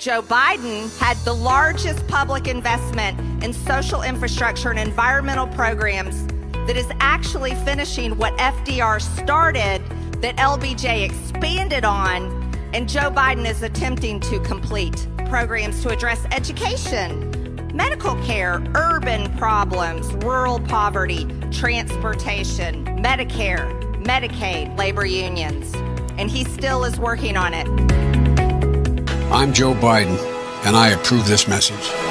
Joe Biden had the largest public investment in social infrastructure and environmental programs that is actually finishing what FDR started, that LBJ expanded on, and Joe Biden is attempting to complete programs to address education, medical care, urban problems, rural poverty, transportation, Medicare, Medicaid, labor unions. And he still is working on it. I'm Joe Biden, and I approve this message.